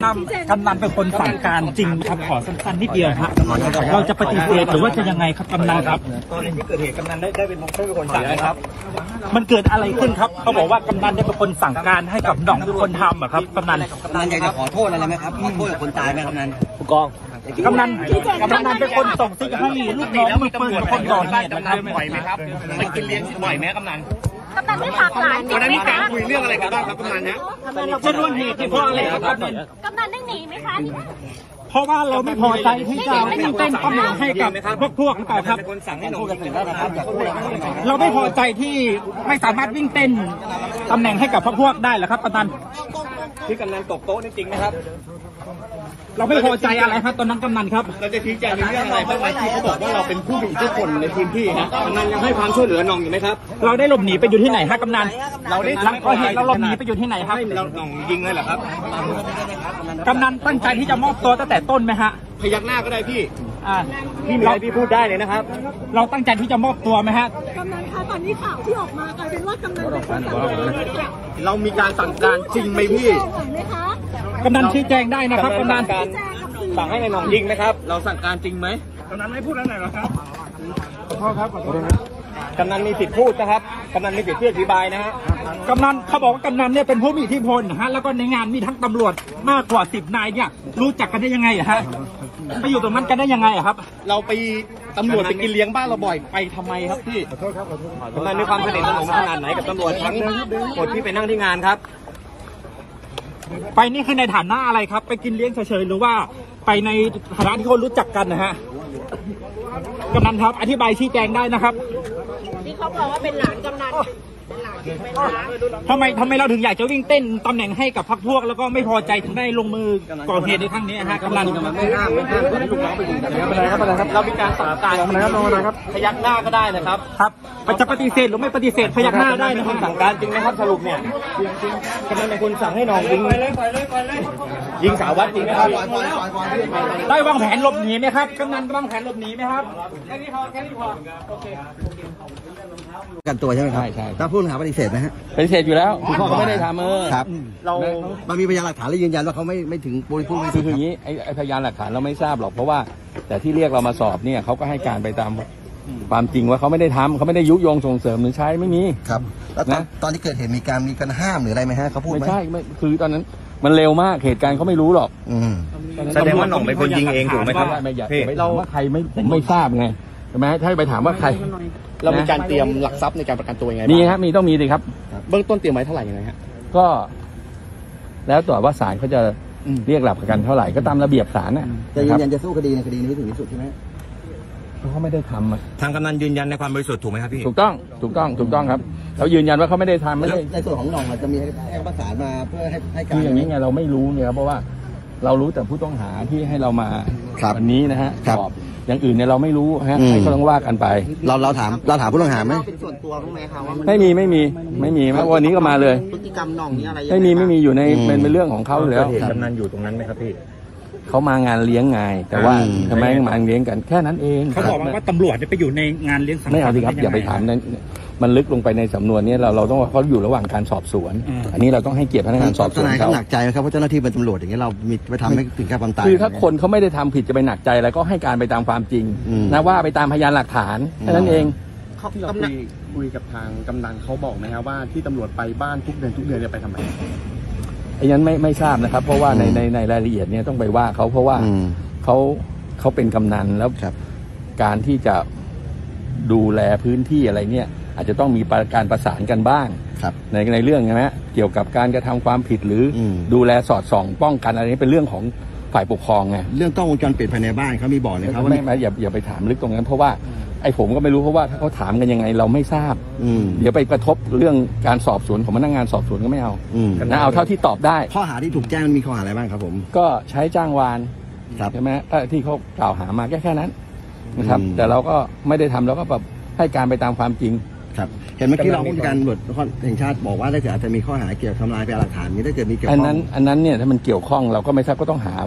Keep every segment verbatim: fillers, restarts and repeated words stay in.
ตั้มกำนันเป็นคนสั่งการจริงครับขอสั้นๆนิดเดียวครับเราจะปฏิเสธหรือว่าจะยังไงครับกำนันครับตอนที่เกิดเหตุกำนันได้ได้เป็นคนสั่งนะครับมันเกิดอะไรขึ้นครับเขาบอกว่ากำนันได้เป็นคนสั่งการให้กับน้องทุกคนทำอะครับกำนันกำนันอยากจะขอโทษอะไรไหมครับขอโทษกับคนตายไหมกำนันผู้กองกำนันกำนันเป็นคนส่งซิกให้ลูกน้องมือปืนคนก่อเหตุนะครับบ่อยไหมครับไปกินเลี้ยงบ่อยไหมกำนันกำนันไม่ผักหลายวันนั้นมีการคุยเรื่องอะไรกันบ้างครับกำนันฮะชนวนเหตุที่เพราะอะไรครับกำนันกำนันได้หนีไหมคะเพราะว่าเราไม่พอใจที่จะวิ่งเต้นตำแหน่งให้กับพวกพวกหรือเปล่าครับคนสั่งให้หนูกันถึงแล้วนะครับอยากพูดอะไรเราไม่พอใจที่ไม่สามารถวิ่งเต้นตำแหน่งให้กับพวกพวกได้เหรอครับกำนันที่กำนันตกโต๊ะนี่จริงไหมครับเราไม่พอใจอะไรครับตอนนั้นกำนันครับเราจะชี้แจงในเรื่องอะไรบ้างไหมที่เขาบอกว่าเราเป็นผู้มีอิทธิพลในพื้นที่นะกำนันยังให้ความช่วยเหลือน้องอยู่ไหมครับเราได้หลบหนีไปอยู่ที่ไหนฮะกำนันเราได้หลังก่อเหตุเราหลบหนีไปอยู่ที่ไหนครับเราน้องยิงเลยเหรอครับกำนันตั้งใจที่จะมอบตัวตั้งแต่ต้นไหมฮะพยักหน้าก็ได้พี่อ่าพี่มีอะไรพี่พูดได้เลยนะครับเราตั้งใจที่จะมอบตัวไหมฮะกำนันคะตอนนี้ข่าวที่ออกมากลายเป็นว่ากำนันเป็นคนสั่งการเรามีการสั่งการจริงไหมพี่กำนันชี้แจงได้นะครับกำนันสั่งให้ในหนองยิงนะครับเราสั่งการจริงไหมกำนันไม่พูดอะไรหรอครับขอโทษครับขอโทษกำนันมีสิทธิ์พูดนะครับกำนันมีสิทธิ์ที่อธิบายนะฮะกำนันเขาบอกว่ากำนันเนี่ยเป็นผู้มีอิทธิพลนะฮะแล้วก็ในงานมีทั้งตำรวจมากกว่าสิบนายเนี่ยรู้จักกันได้ยังไงอะฮะไปอยู่ตรงนั้นกันได้ยังไงอะครับเราไปตำรวจไปกินเลี้ยงบ้านเราบ่อยไปทำไมครับพี่ขอโทษครับขอโทษกำนันมีความสนิทสนมขนาดไหนกับตำรวจทั้งหมดที่ไปนั่งที่งานครับไปนี่คือในฐานะอะไรครับไปกินเลี้ยงเฉยๆหรือว่าไปในฐานะที่คนรู้จักกันนะฮะกำนันครับอธิบายชี้แจงได้นะครับที่เขาบอกว่าเป็นหลานกำนันทำไมทำไมเราถึงอยากจะวิ่งเต้นตำแหน่งให้กับพรรคพวกแล้วก็ไม่พอใจถึงได้ลงมือก่อเหตุในครั้งนี้ฮะกำนันไม่ห้ามไม่ห้ามให้ลูกน้องไปอยู่กันแล้วอะไรครับอะไรครับเรามีการสั่งการอะไรครับอะไรครับพยักหน้าก็ได้นะครับครับจะปฏิเสธหรือไม่ปฏิเสธพยักหน้าได้นะครับสั่งการจริงไหมครับสรุปเนี่ยกำนันเป็นคนสั่งให้น้องยิงยิงสาววัดจริงไหมครับได้วางแผนหลบหนีไหมครับกำนันวางแผนหลบหนีไหมครับแค่นี้พอแค่นี้พอโอเคกันตัวใช่ไหมครับใช่ใช่ถ้าพูดหาปฏิเสธนะฮะปฏิเสธอยู่แล้วพ่อเขาไม่ได้ทำเออครับเรามันมีพยานหลักฐานและยืนยันว่าเขาไม่ไม่ถึงบริพูดไม่คืออย่างนี้ไอ้ไอ้พยานหลักฐานเราไม่ทราบหรอกเพราะว่าแต่ที่เรียกเรามาสอบเนี่ยเขาก็ให้การไปตามความจริงว่าเขาไม่ได้ทำเขาไม่ได้ยุยงส่งเสริมหรือใช้ไม่มีครับแล้วนะตอนที่เกิดเหตุมีการมีการห้ามหรืออะไรไหมฮะเขาพูดไหมไม่ใช่ไม่คือตอนนั้นมันเร็วมากเหตุการณ์เขาไม่รู้หรอกแสดงว่าหน่องเป็นคนยิงเองถูกไหมครับไม่อยากไปถามว่าใครไม่ผมไม่ทราบไงใช่ไหมถ้าไปถามว่าใครเรามีการเตรียมหลักทรัพย์ในการประกันตัวยังไงมีครับมีต้องมีสิครับเบื้องต้นเตรียมไว้เท่าไหร่ยังไงฮะก็แล้วแต่ว่าศาลเขาจะเรียกหลักประกันเท่าไหร่ก็ตามระเบียบศาลน่ะจะยืนยันจะสู้คดีในคดีนี้ถึงที่สุดใช่ไหมเขาไม่ได้ทำทางกำนันยืนยันในความบริสุทธิ์ถูกไหมครับพี่ถูกต้องถูกต้องถูกต้องครับเรายืนยันว่าเขาไม่ได้ทำไม่ได้ในส่วนของหน่องจะมีให้ประสานมาเพื่อให้ให้การคืออย่างนี้ไงเราไม่รู้เนี่ยเพราะว่าเรารู้แต่ผู้ต้องหาที่ให้เรามาวันนี้นะฮะสอบอย่างอื่นเนี่ยเราไม่รู้ฮะให้เขาต้องว่ากันไปเราเราถามเราถามผู้ต้องหาไหมเป็นส่วนตัวบ้างไหมครับว่าไม่มีไม่มีไม่มีวันนี้ก็มาเลยพฤติกรรมหน่องนี้อะไรไม่มีไม่มีอยู่ในเป็นเรื่องของเขาแล้วกำนันอยู่ตรงนั้นไหมครับพี่เขามางานเลี้ยงไงแต่ว่าทำไมมาเลี้ยงกันแค่นั้นเองเขาบอกว่าตำรวจไปอยู่ในงานเลี้ยงไม่เอาสิครับอย่าไปถามนั้นมันลึกลงไปในสำนวนนี้เราเราต้องเขาอยู่ระหว่างการสอบสวนอันนี้เราต้องให้เกียรติพนักงานสอบสวนเขาหนักใจไหมครับเพราะเจ้าหน้าที่เป็นตำรวจอย่างนี้เรามีไปทำให้ถึงแก่ความตายคือถ้าคนเขาไม่ได้ทำผิดจะไปหนักใจอะไรก็ให้การไปตามความจริงนะว่าไปตามพยานหลักฐานแค่นั้นเองที่เราคุยคุยกับทางกำนันเขาบอกไหมครับว่าที่ตำรวจไปบ้านทุกเดือนทุกเดือนจะไปทำไมอันนั้นไม่ไม่ทราบนะครับเพราะว่าในในในรายละเอียดเนี่ยต้องไปว่าเขาเพราะว่าเขาเขาเป็นกำนันแล้วการที่จะดูแลพื้นที่อะไรเนี่ยอาจจะต้องมีการประสานกันบ้างในในเรื่องใช่ไหมเกี่ยวกับการกระทำความผิดหรือดูแลสอดส่องป้องกันอะไรนี้เป็นเรื่องของฝ่ายปกครองไงเรื่องกล้องวงจรปิดภายในบ้านเขามีบอกนะครับว่าไม่ไม่อย่าอย่าไปถามลึกตรงนั้นเพราะว่าไอ้ผมก็ไม่รู้เพราะว่าถ้าเขาถามกันยังไงเราไม่ทราบเดี๋ยวไปกระทบเรื่องการสอบสวนของพนักงานสอบสวนก็ไม่เอานะเอาเท่าที่ตอบได้ข้อหาที่ถูกแจ้งมันมีข้อหาอะไรบ้างครับผมก็ใช้จ้างวานใช่ไหมที่เขากล่าวหามาแค่แค่นั้นนะครับแต่เราก็ไม่ได้ทำเราก็แบบให้การไปตามความจริงครับเห็นเมื่อกี้เราผู้การตำรวจแห่งชาติบอกว่าถ้าเกิดอาจจะมีข้อหาเกี่ยวกับทำลายพยานหลักฐานนี้ถ้าเกิดมีเกี่ยวข้องอันนั้นอันนั้นเนี่ยถ้ามันเกี่ยวข้องเราก็ไม่ทราบก็ต้องหาว่า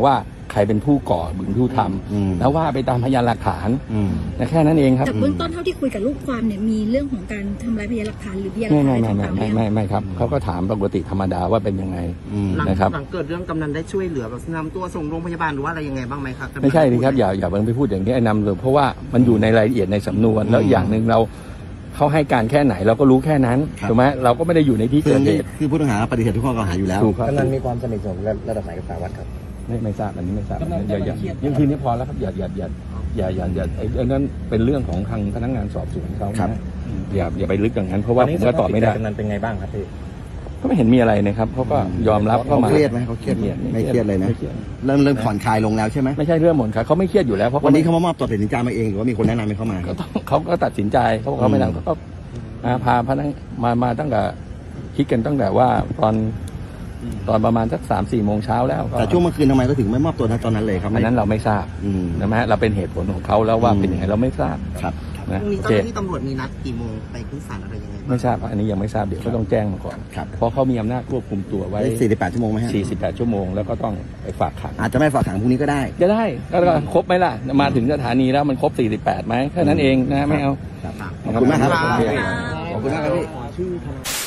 ใครเป็นผู้ก่อหรือผู้ทำแล้วว่าไปตามพยานหลักฐานนะแค่นั้นเองครับแต่เบื้องต้นเท่าที่คุยกับลูกความเนี่ยมีเรื่องของการทำลายพยานหลักฐานหรือพยานหลัไม่กไม่ฐานไม่ต่างๆไม่ไม่ไม่ครับเขาก็ถามปกติธรรมดาว่าเป็นยังไงนะครับหลังเกิดเรื่องกำนันได้ช่วยเหลือแบบนำตัวส่งโรงพยาบาลหรือว่าอะไรยังไงบ้างไหมครับไม่ใช่เลยครับอย่าอย่าเพิ่งไปพูดอย่างนี้ไอ้นำเลยเพราะว่ามันอยู่ในรายละเอียดในสำนวนแล้วอย่างหนึ่งเราเขาให้การแค่ไหนเราก็รู้แค่นั้นถูกไหมเราก็ไม่ได้อยู่ในที่เกิดเหตุคือผู้ต้องหาปฏิเสธทุกข้อกล่าวหาอยู่แล้วกำนันมีความสนิทสนมระดับไหนกับสารวัตรครับไม่ไม่ทราบอันนี้ไม่ทราบอย่าอย่ายังทีนี้พอแล้วครับอย่าอย่าอย่าอย่าอย่าอย่าไอ้นั้นเป็นเรื่องของทางพนักงานสอบสวนเขานะอย่าอย่าไปลึกอย่างนั้นเพราะว่าผมก็ตอบไม่ได้กำนันเป็นไงบ้างครับพี่ก็ไม่เห็นมีอะไรนะครับเขาก็ยอมรับเข้ามาเครียดไหมเขาเครียดไม่เครียดเลยนะเริ่มเริ่มผ่อนคลายลงแล้วใช่ไหมไม่ใช่เรื่องหมดครับเขาไม่เครียดอยู่แล้วเพราะวันนี้เขามามอบตัวตัดสินใจมาเองหรือว่ามีคนแนะนำให้เขามาเขาก็ตัดสินใจเขาเขาไม่นำเขาก็พาพนักมามาตั้งแต่คิดกันตั้งแต่ว่าตอนตอนประมาณสักสามสี่โมงเช้าแล้วแต่ช่วงเมื่อคืนทำไมก็ถึงไม่มอบตัวนะตอนนั้นเลยครับอันนั้นเราไม่ทราบนะฮะเราเป็นเหตุผลของเขาแล้วว่าเป็นยังไงเราไม่ทราบครับพรุ่งนี้เจ้าหน้าที่ตำรวจมีนัดกี่โมงไปขึ้นศาลอะไรยังไงไม่ทราบอันนี้ยังไม่ทราบเดี๋ยวก็ต้องแจ้งมาก่อนเพราะเขามีอำนาจควบคุมตัวไว้สี่สิบแปดชั่วโมงไหมฮะสี่สิบแปดชั่วโมงแล้วก็ต้องไปฝากขังอาจจะไม่ฝากขังพรุ่งนี้ก็ได้จะได้ก็ครบไหมล่ะมาถึงสถานีแล้วมันครบสี่สิบแปดไหมแค่นั้นเองนะไม่เอาขอบคุณมากครับขอบคุณมากครับพี่